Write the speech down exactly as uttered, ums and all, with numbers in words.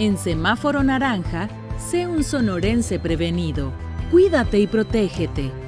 En semáforo naranja, sé un sonorense prevenido. Cuídate y protégete.